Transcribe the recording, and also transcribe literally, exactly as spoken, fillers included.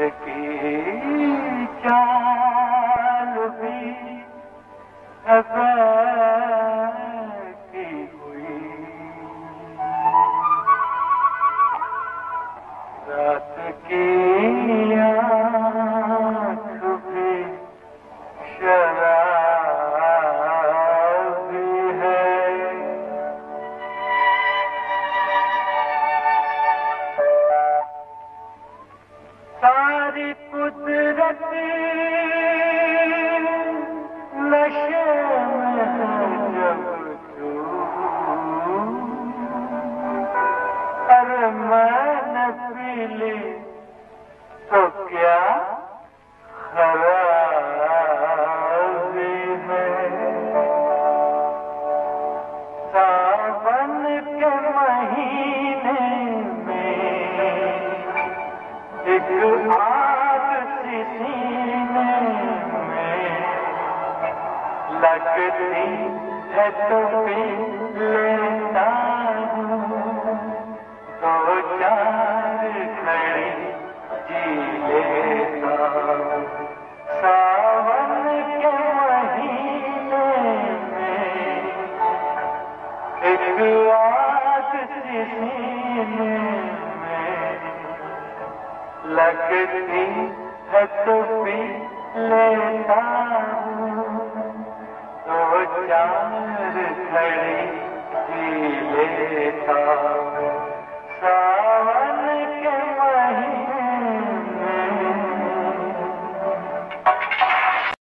की चाल भी की हुई, रात की आँख भी शराबी है। सारी कुदरत नशे में जब तू, अरे मैंने पी ली तो क्या खराबी है। सावन के महीने में एक आग सी सीने में लगती है तो पी लेता हूँ, दो चार घड़ी जी लेता हूँ। सावन के महीने में एक आग सी सीने में लगती है तो पी लेता हूँ, दो चार घड़ी जी लेता हूँ।